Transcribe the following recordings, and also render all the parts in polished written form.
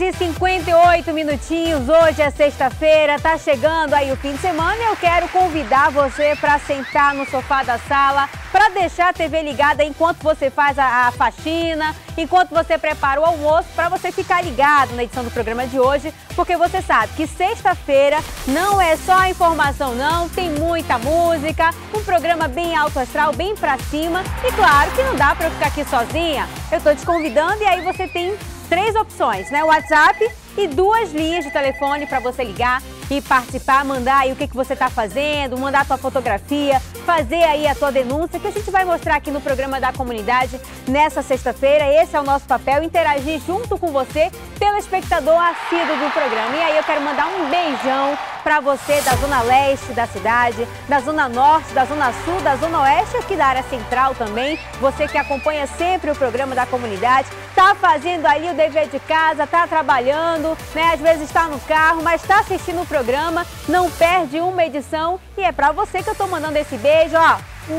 6h58 minutinhos, hoje é sexta-feira, tá chegando aí o fim de semana e eu quero convidar você para sentar no sofá da sala, para deixar a TV ligada enquanto você faz a faxina, enquanto você prepara o almoço, para você ficar ligado na edição do programa de hoje, porque você sabe que sexta-feira não é só informação não, tem muita música, um programa bem alto astral, bem pra cima e claro que não dá para eu ficar aqui sozinha, eu tô te convidando e aí você tem 3 opções, né? O WhatsApp e 2 linhas de telefone para você ligar e participar, mandar aí o que você está fazendo, mandar a tua fotografia, fazer aí a tua denúncia, que a gente vai mostrar aqui no programa da comunidade nessa sexta-feira. Esse é o nosso papel, interagir junto com você, telespectador assíduo do programa. E aí eu quero mandar um beijão para você da Zona Leste da cidade, da Zona Norte, da Zona Sul, da Zona Oeste, aqui da área central também. Você que acompanha sempre o programa da comunidade, tá fazendo ali o dever de casa, tá trabalhando, né? Às vezes está no carro, mas está assistindo o programa, não perde uma edição e é para você que eu tô mandando esse beijo, ó.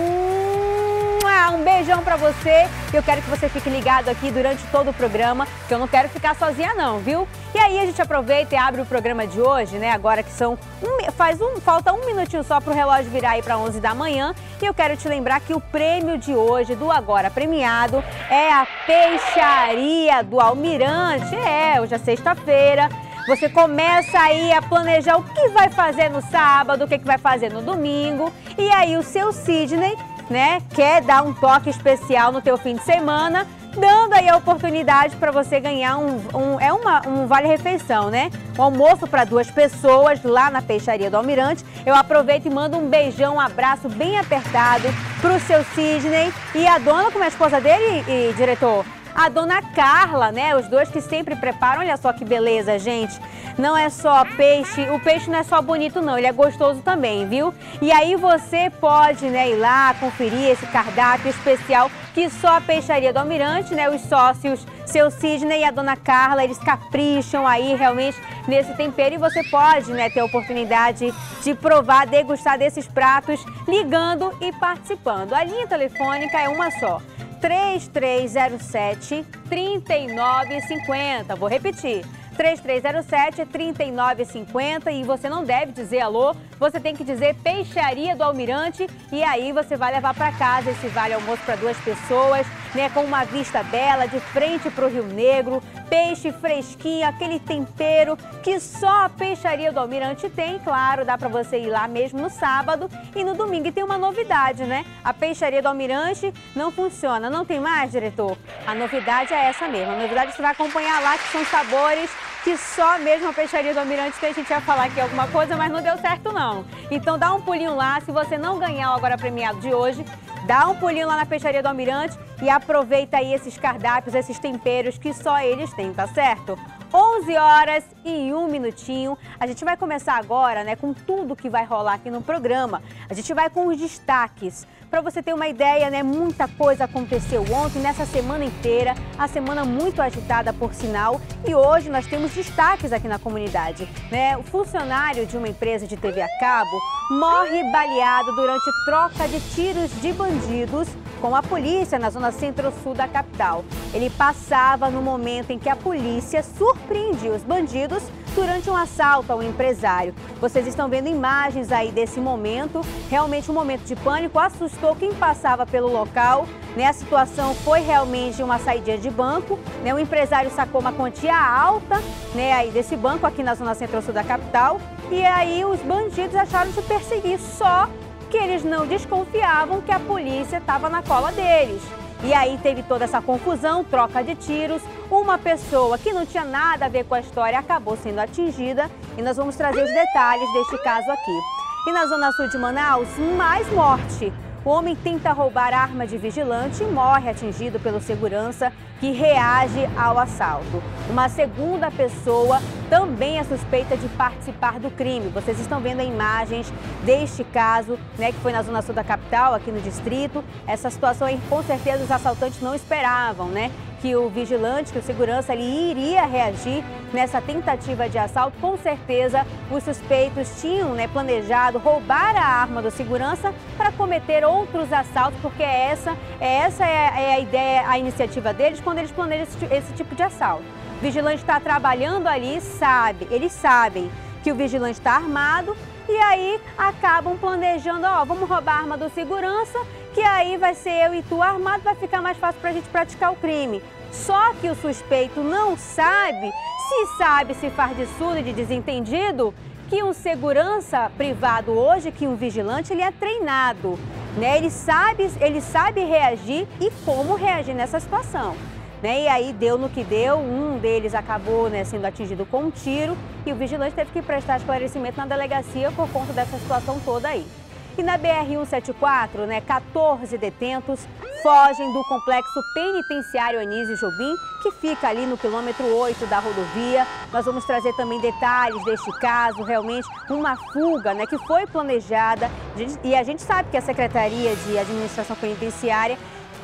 Um beijão pra você. Eu quero que você fique ligado aqui durante todo o programa, que eu não quero ficar sozinha não, viu? E aí a gente aproveita e abre o programa de hoje, né? Agora que são falta um minutinho só pro relógio virar aí para 11 da manhã. E eu quero te lembrar que o prêmio de hoje do Agora Premiado é a Peixaria do Almirante. Hoje é sexta-feira. Você começa aí a planejar o que vai fazer no sábado, o que vai fazer no domingo. E aí o seu Sidney, né, quer dar um toque especial no teu fim de semana, dando aí a oportunidade para você ganhar um vale-refeição, né? Um almoço para 2 pessoas lá na Peixaria do Almirante. Eu aproveito e mando um beijão, um abraço bem apertado pro seu Sidney e a dona, como é a esposa dele, diretor? A dona Carla, né? Os 2 que sempre preparam, olha só que beleza, gente. Não é só peixe, o peixe não é só bonito não, ele é gostoso também, viu? E aí você pode, né, ir lá conferir esse cardápio especial que só a Peixaria do Almirante, né, os sócios, seu Sidney e a dona Carla, eles capricham aí realmente nesse tempero e você pode, né, ter a oportunidade de provar, degustar desses pratos ligando e participando. A linha telefônica é uma só. 3307-3950. Vou repetir. 3307-3950 e você não deve dizer alô, você tem que dizer Peixaria do Almirante e aí você vai levar para casa esse vale almoço para 2 pessoas, né, com uma vista bela, de frente para o Rio Negro, peixe fresquinho, aquele tempero que só a Peixaria do Almirante tem, claro, dá para você ir lá mesmo no sábado e no domingo. E tem uma novidade, né? A Peixaria do Almirante não funciona, não tem mais, diretor? A novidade é essa mesmo, a novidade você vai acompanhar lá, que são sabores que só mesmo a Peixaria do Almirante tem. A gente ia falar aqui alguma coisa, mas não deu certo não. Então dá um pulinho lá, se você não ganhar o Agora Premiado de hoje, dá um pulinho lá na Peixaria do Almirante e aproveita aí esses cardápios, esses temperos que só eles têm, tá certo? 11 horas e 1 minutinho. A gente vai começar agora, né, com tudo que vai rolar aqui no programa. A gente vai com os destaques. Para você ter uma ideia, né, muita coisa aconteceu ontem, nessa semana inteira, a semana muito agitada por sinal, e hoje nós temos destaques aqui na comunidade, né? O funcionário de uma empresa de TV a cabo morre baleado durante troca de tiros de bandidos com a polícia na zona centro-sul da capital. Ele passava no momento em que a polícia surpreendia os bandidos durante um assalto ao empresário. Vocês estão vendo imagens aí desse momento, realmente um momento de pânico, assustou quem passava pelo local, né? A situação foi realmente uma saída de banco, né? O empresário sacou uma quantia alta, né, aí desse banco aqui na zona centro-sul da capital, e aí os bandidos acharam de perseguir, só que eles não desconfiavam que a polícia estava na cola deles. E aí teve toda essa confusão, troca de tiros, uma pessoa que não tinha nada a ver com a história acabou sendo atingida e nós vamos trazer os detalhes deste caso aqui. E na zona sul de Manaus, mais morte. O homem tenta roubar arma de vigilante e morre atingido pelo segurança que reage ao assalto. Uma segunda pessoa também é suspeita de participar do crime. Vocês estão vendo imagens deste caso, né, que foi na zona sul da capital, aqui no distrito. Essa situação aí, com certeza, os assaltantes não esperavam, né? Que o vigilante, que o segurança, ele iria reagir nessa tentativa de assalto. Com certeza, os suspeitos tinham, né, planejado roubar a arma do segurança para cometer outros assaltos, porque essa é a ideia, a iniciativa deles quando eles planejam esse tipo de assalto. vigilante está trabalhando ali, eles sabem que o vigilante está armado e aí acabam planejando, ó, vamos roubar a arma do segurança, que aí vai ser eu e tu armado, vai ficar mais fácil para a gente praticar o crime. Só que o suspeito não sabe, se faz de surdo e de desentendido, que um segurança privado hoje, que um vigilante, ele é treinado, né? Ele sabe reagir e como reagir nessa situação. Né? E aí deu no que deu, um deles acabou, né, sendo atingido com um tiro e o vigilante teve que prestar esclarecimento na delegacia por conta dessa situação toda aí. E na BR-174, né, 14 detentos fogem do complexo penitenciário Anísio Jobim, que fica ali no quilômetro 8 da rodovia. Nós vamos trazer também detalhes deste caso, realmente uma fuga, né, que foi planejada. E a gente sabe que a Secretaria de Administração Penitenciária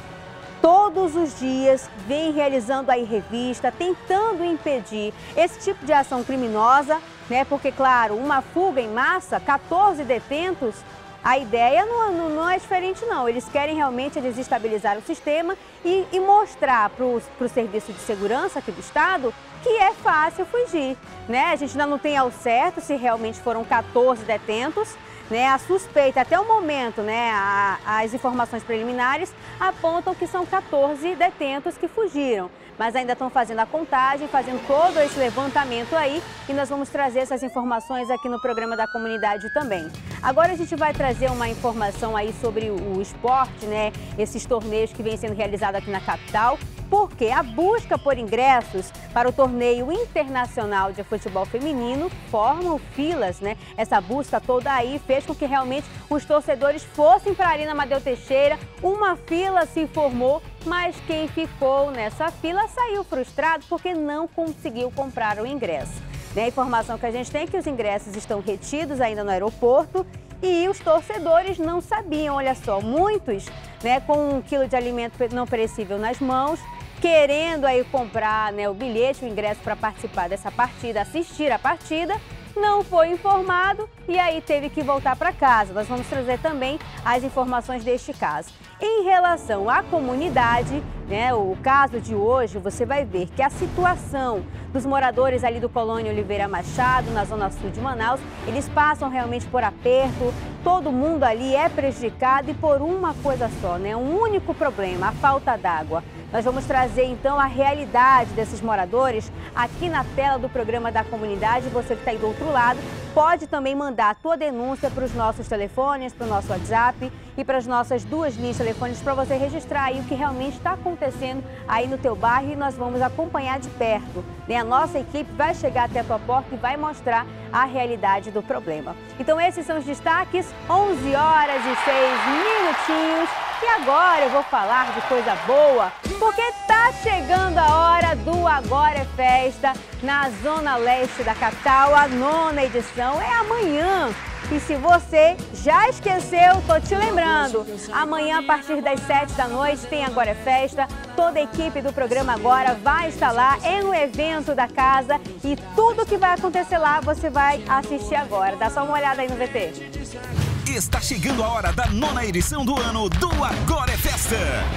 todos os dias vem realizando aí revista, tentando impedir esse tipo de ação criminosa, né? Porque, claro, uma fuga em massa, 14 detentos, a ideia não é diferente, não. Eles querem realmente desestabilizar o sistema e mostrar para o serviço de segurança aqui do Estado que é fácil fugir, né? A gente ainda não tem ao certo se realmente foram 14 detentos, né? A suspeita, até o momento, né, as informações preliminares apontam que são 14 detentos que fugiram. Mas ainda estão fazendo a contagem, fazendo todo esse levantamento aí e nós vamos trazer essas informações aqui no programa da comunidade também. Agora a gente vai trazer uma informação aí sobre o esporte, né? Esses torneios que vêm sendo realizados aqui na capital, porque a busca por ingressos para o torneio internacional de futebol feminino formam filas, né? Essa busca toda aí fez com que realmente os torcedores fossem para a Arena Amadeu Teixeira, uma fila se formou, mas quem ficou nessa fila saiu frustrado porque não conseguiu comprar o ingresso. A informação que a gente tem é que os ingressos estão retidos ainda no aeroporto e os torcedores não sabiam, olha só, muitos, né, com 1 quilo de alimento não perecível nas mãos, querendo aí comprar, né, o bilhete, o ingresso para participar dessa partida, assistir a partida, não foi informado e aí teve que voltar para casa. Nós vamos trazer também as informações deste caso. Em relação à comunidade, né, o caso de hoje, você vai ver que a situação dos moradores ali do Colônia Oliveira Machado, na zona sul de Manaus, eles passam realmente por aperto, todo mundo ali é prejudicado e por uma coisa só, né, um único problema, a falta d'água. Nós vamos trazer então a realidade desses moradores aqui na tela do programa da comunidade. Você que está aí do outro lado pode também mandar a tua denúncia para os nossos telefones, para o nosso WhatsApp e para as nossas 2 linhas telefônicas para você registrar aí o que realmente está acontecendo aí no teu bairro e nós vamos acompanhar de perto, né? A nossa equipe vai chegar até a tua porta e vai mostrar a realidade do problema. Então esses são os destaques, 11 horas e 6 minutinhos. E agora eu vou falar de coisa boa, porque tá chegando a hora do Agora é Festa na Zona Leste da capital. A 9ª edição é amanhã. E se você já esqueceu, tô te lembrando, amanhã a partir das 7 da noite tem Agora é Festa. Toda a equipe do programa Agora vai estar lá, é um evento da casa e tudo que vai acontecer lá você vai assistir agora. Dá só uma olhada aí no VT. Está chegando a hora da 9ª edição do ano do Agora é Festa.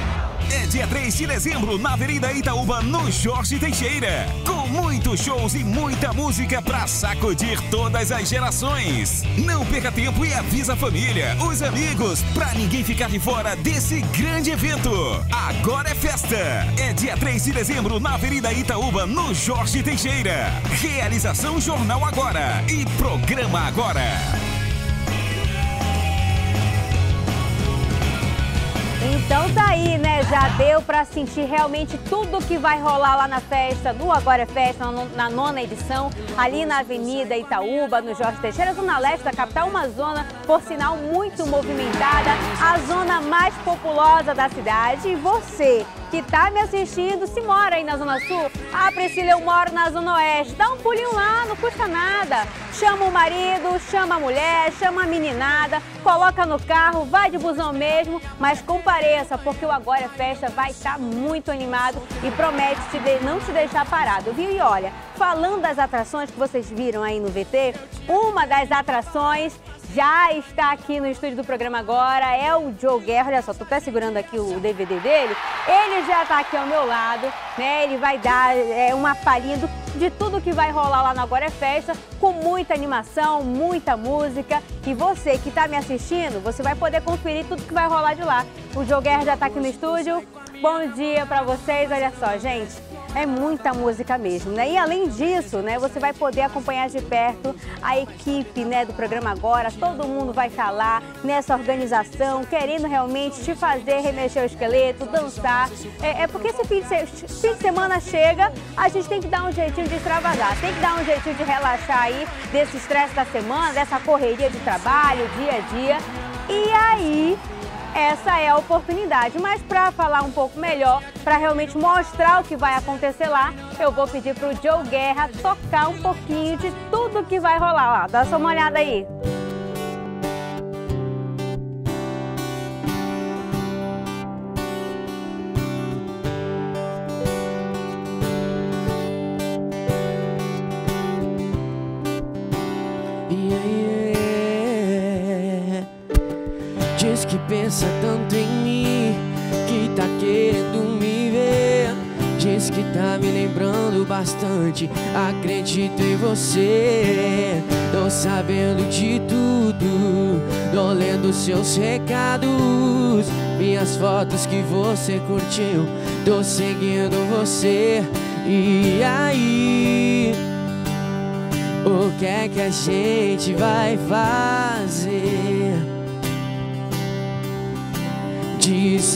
É dia 3 de dezembro, na Avenida Itaúba, no Jorge Teixeira. Com muitos shows e muita música pra sacudir todas as gerações. Não perca tempo e avisa a família, os amigos, pra ninguém ficar de fora desse grande evento. Agora é Festa. É dia 3 de dezembro, na Avenida Itaúba, no Jorge Teixeira. Realização Jornal Agora e Programa Agora. Então tá aí, né? Já deu pra sentir realmente tudo que vai rolar lá na festa, no Agora é Festa, na 9ª edição, ali na Avenida Itaúba, no Jorge Teixeira, zona leste da capital, uma zona, por sinal, muito movimentada, a zona mais populosa da cidade. E você que tá me assistindo, se mora aí na Zona Sul, ah, Priscila, eu moro na Zona Oeste, dá um pulinho lá, não custa nada. Chama o marido, chama a mulher, chama a meninada, coloca no carro, vai de busão mesmo, mas compareça, porque o Agora é Festa vai estar muito animado e promete não te deixar parado, viu? E olha, falando das atrações que vocês viram aí no VT, uma das atrações já está aqui no estúdio do programa agora, é o Joe Guerra. Olha só, tô até segurando aqui o DVD dele. Ele já está aqui ao meu lado, né? Ele vai dar uma palhinha de tudo que vai rolar lá no Agora é Festa, com muita animação, muita música. E você que está me assistindo, você vai poder conferir tudo que vai rolar de lá. O Joe Guerra já está aqui no estúdio. Bom dia para vocês. Olha só, gente, é muita música mesmo, né? E além disso, né, você vai poder acompanhar de perto a equipe, né, do programa Agora. Todo mundo vai estar lá nessa organização, querendo realmente te fazer remexer o esqueleto, dançar. Porque esse fim de semana chega, a gente tem que dar um jeitinho de extravasar, tem que dar um jeitinho de relaxar aí desse estresse da semana, dessa correria de trabalho, dia a dia. E aí, essa é a oportunidade, mas para falar um pouco melhor, para realmente mostrar o que vai acontecer lá, eu vou pedir para o Joe Guerra tocar um pouquinho de tudo que vai rolar lá. Dá só uma olhada aí. Diz que pensa tanto em mim, que tá querendo me ver. Diz que tá me lembrando bastante, acredito em você. Tô sabendo de tudo, tô lendo seus recados, minhas fotos que você curtiu, tô seguindo você. E aí, o que é que a gente vai fazer? Diz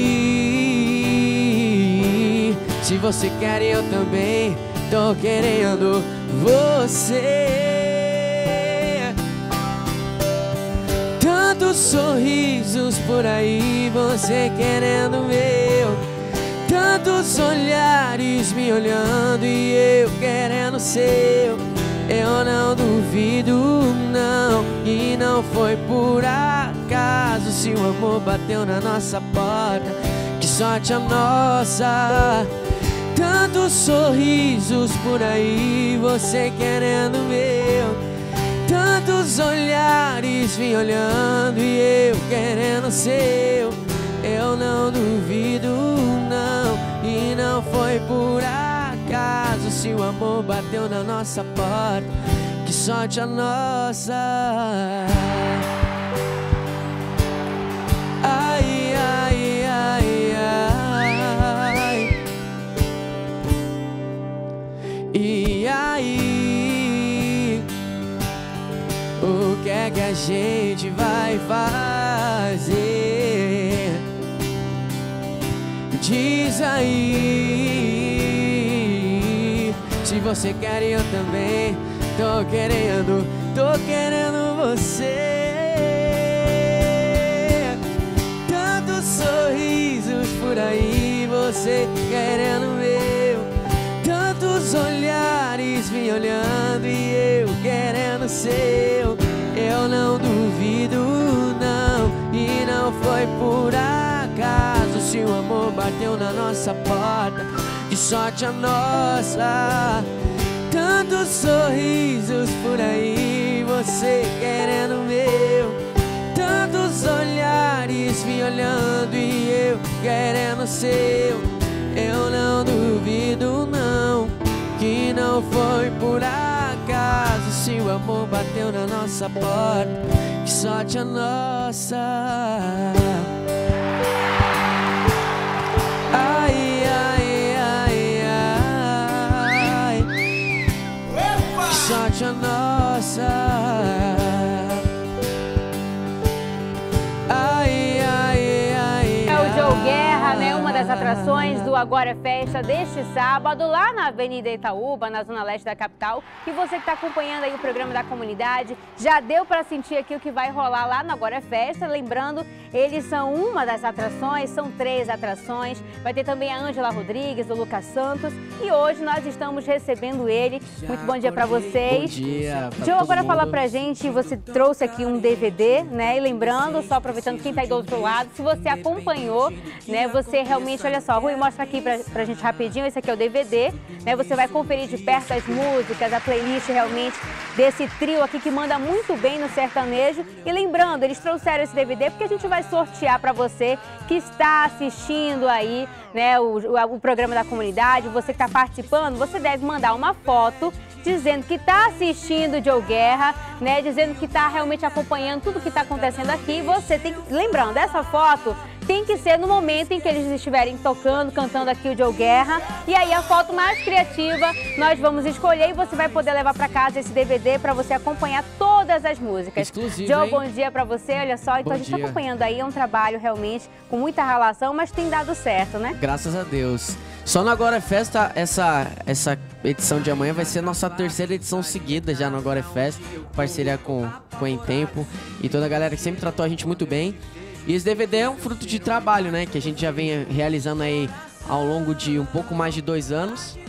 aí, se você quer eu também tô querendo você. Tantos sorrisos por aí, você querendo meu. Tantos olhares me olhando e eu querendo seu. Eu não duvido não, e não foi por acaso. Se o amor bateu na nossa porta, que sorte a nossa. Tantos sorrisos por aí, você querendo meu. Tantos olhares me olhando e eu querendo seu. Eu não duvido não, e não foi por acaso. Se o amor bateu na nossa porta, que sorte a nossa. Ai, ai, ai, ai. E aí, o que é que a gente vai fazer? Diz aí, se você quer eu também tô querendo você. Tantos sorrisos por aí, você querendo meu. Tantos olhares me olhando e eu querendo seu. Eu não duvido não, e não foi por acaso. Se o amor bateu na nossa porta, que sorte a nossa. Tantos sorrisos por aí, você querendo meu. Tantos olhares me olhando e eu querendo seu. Eu não duvido não, que não foi por acaso. Se o amor bateu na nossa porta, que sorte a nossa. Ai, ai, ai, ai. Que sorte a nossa. Ai, ai, ai. É o Joe Guerra, né? Uma das atrações do Agora é Festa deste sábado, lá na Avenida Itaúba, na zona leste da capital. E você que está acompanhando aí o programa da comunidade, já deu para sentir aqui o que vai rolar lá no Agora é Festa. Lembrando, eles são uma das atrações, são 3 atrações. Vai ter também a Ângela Rodrigues, o Lucas Santos. E hoje nós estamos recebendo ele. Muito bom dia para vocês. Bom dia. Joe, agora falar pra gente, você trouxe aqui um DVD, né? E lembrando, só aproveitando quem tá aí do outro lado, se você acompanhou, né? Você realmente, olha olha só, Rui, mostra aqui pra gente rapidinho, esse aqui é o DVD, né? Você vai conferir de perto as músicas, a playlist realmente desse trio aqui que manda muito bem no sertanejo. E lembrando, eles trouxeram esse DVD porque a gente vai sortear para você que está assistindo aí, né, o programa da comunidade, você que está participando, você deve mandar uma foto dizendo que está assistindo o Joe Guerra, né, dizendo que está realmente acompanhando tudo que está acontecendo aqui. Você tem que, lembrando, essa foto tem que ser no momento em que eles estiverem tocando, cantando aqui o Joe Guerra. E aí a foto mais criativa nós vamos escolher e você vai poder levar para casa esse DVD para você acompanhar todas as músicas. Exclusivo, Joe, hein? Bom dia para você, olha só. Então a gente está acompanhando aí, é um trabalho realmente com muita relação, mas tem dado certo, né? Graças a Deus. Só no Agora é Festa, essa edição de amanhã vai ser a nossa terceira edição seguida já no Agora é Festa, parceria com Em Tempo e toda a galera que sempre tratou a gente muito bem. E esse DVD é um fruto de trabalho, né, que a gente já vem realizando aí ao longo de um pouco mais de 2 anos.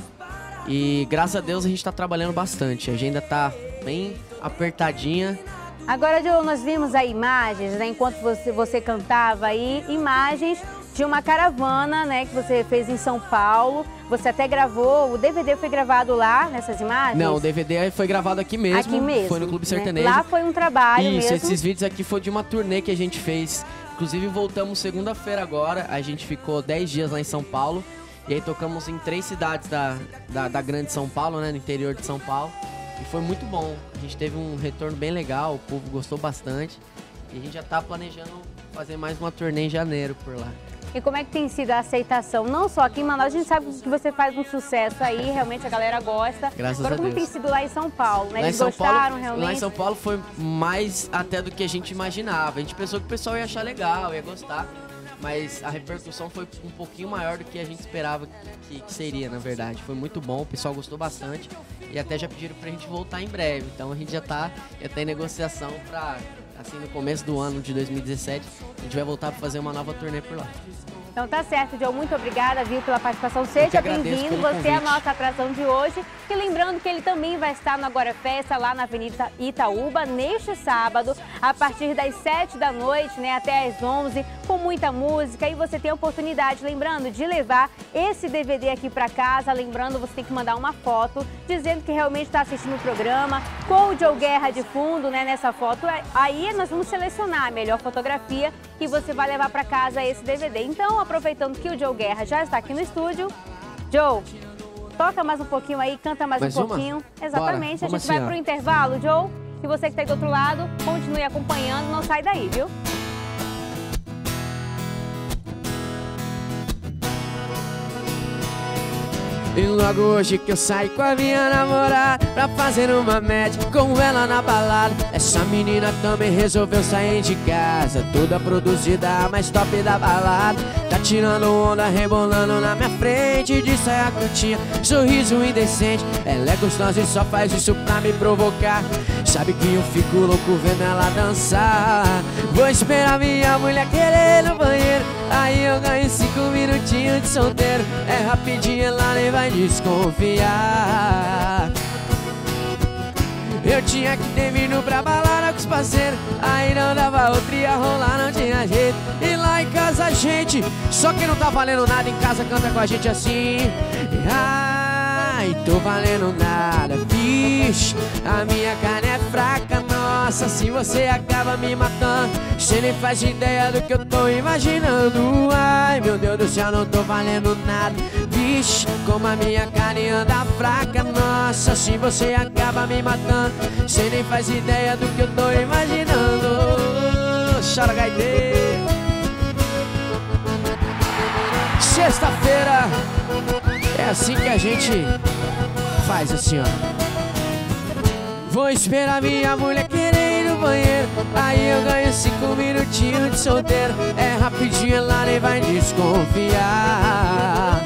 E graças a Deus a gente tá trabalhando bastante, a agenda tá bem apertadinha. Agora, Joe, nós vimos aí imagens, né, enquanto você cantava aí, imagens de uma caravana, né, que você fez em São Paulo. Você até gravou, o DVD foi gravado lá, nessas imagens? Não, o DVD foi gravado aqui mesmo. Aqui mesmo. Foi no Clube né? Sertanejo. Lá foi um trabalho Isso, mesmo. esses vídeos aqui foi de uma turnê que a gente fez. Inclusive voltamos segunda-feira agora, a gente ficou 10 dias lá em São Paulo. E aí tocamos em 3 cidades da grande São Paulo, né, no interior de São Paulo. E foi muito bom, a gente teve um retorno bem legal, o povo gostou bastante. E a gente já tá planejando fazer mais uma turnê em janeiro por lá. E como é que tem sido a aceitação? Não só aqui em Manaus, a gente sabe que você faz um sucesso aí, realmente a galera gosta. Graças Agora, a como Deus. tem sido lá em São Paulo, né? Lá em Eles São gostaram Paulo, realmente? Lá em São Paulo foi mais até do que a gente imaginava. A gente pensou que o pessoal ia achar legal, ia gostar. Mas a repercussão foi um pouquinho maior do que a gente esperava que seria, na verdade. Foi muito bom, o pessoal gostou bastante. E até já pediram pra gente voltar em breve. Então a gente já tá em negociação pra, assim, no começo do ano de 2017, a gente vai voltar pra fazer uma nova turnê por lá. Então tá certo, Joe. Muito obrigada, viu, pela participação. Seja bem-vindo. Você é a nossa atração de hoje. E lembrando que ele também vai estar no Agora Festa, lá na Avenida Itaúba, neste sábado, a partir das 7 da noite, né, até às 11, com muita música. E você tem a oportunidade, lembrando, de levar esse DVD aqui para casa. Lembrando, você tem que mandar uma foto dizendo que realmente está assistindo o programa, com o Joe Guerra de fundo, né, nessa foto. Aí nós vamos selecionar a melhor fotografia e você vai levar para casa esse DVD. Então, aproveitando que o Joe Guerra já está aqui no estúdio, Joe, toca mais um pouquinho aí, canta mais um pouquinho. Exatamente, Bora, a gente vai pro intervalo, Joe. E você que está aí do outro lado, continue acompanhando, não sai daí, viu? E logo hoje que eu saí com a minha namorada pra fazer uma média com ela na balada. Essa menina também resolveu sair de casa, toda produzida, a mais top da balada. Tá tirando onda, rebolando na minha frente, de saia curtinha, sorriso indecente. Ela é gostosa e só faz isso pra me provocar. Sabe que eu fico louco vendo ela dançar. Vou esperar minha mulher querer no banheiro, aí eu ganho 5 minutinhos de solteiro. É rapidinho, ela nem vai desconfiar. Eu tinha que ter vindo pra balada com os parceiros, aí não dava outra, ia rolar, não tinha jeito. E lá em casa a gente, só que não tá valendo nada, em casa canta com a gente assim. Ai, tô valendo nada, vixe, a minha carne é fraca, nossa, se você acaba me matando, cê nem faz ideia do que eu tô imaginando. Ai, meu Deus do céu, não tô valendo nada, vixe, como a minha carne anda fraca, nossa, se você acaba me matando, cê nem faz ideia do que eu tô imaginando. Chora, gaiteiro. Sexta-feira é assim que a gente faz, assim, ó. Vou esperar minha mulher querer ir no banheiro, aí eu ganho 5 minutinhos de solteiro. É rapidinho, ela nem vai desconfiar.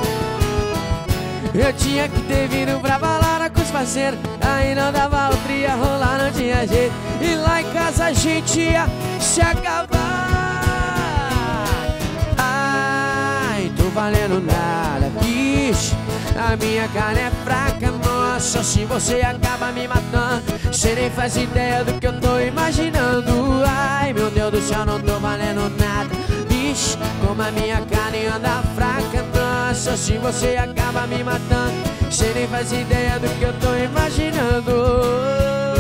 Eu tinha que ter vindo pra balada com os parceiros, aí não dava outra, ia rolar, não tinha jeito. E lá em casa a gente ia se acabar. Ai, tô valendo nada, bicho, a minha carne é fraca, nossa, se você acaba me matando, cê nem faz ideia do que eu tô imaginando. Ai, meu Deus do céu, não tô valendo nada, bicho, como a minha carne anda fraca, nossa, se você acaba me matando. Cê nem faz ideia do que eu tô imaginando.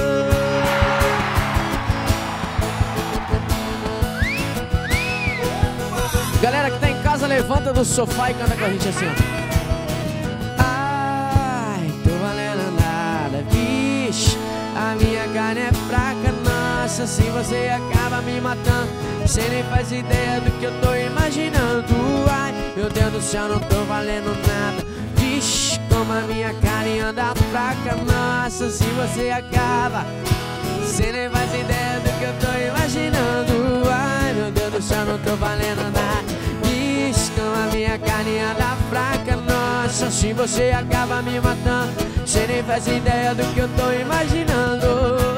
Galera que tá em casa, levanta do sofá e canta com a gente assim, ó. Ai, tô valendo nada, vixe, a minha carne é fraca, nossa, se você acaba me matando. Cê nem faz ideia do que eu tô imaginando. Ai, meu Deus do céu, não tô valendo nada, vixe, como a minha carne anda fraca, nossa, se você acaba. Cê nem faz ideia do que eu tô imaginando. Ai, meu Deus do céu, não tô valendo nada, vixe, como a minha carne anda fraca, nossa, se você acaba me matando. Cê nem faz ideia do que eu tô imaginando.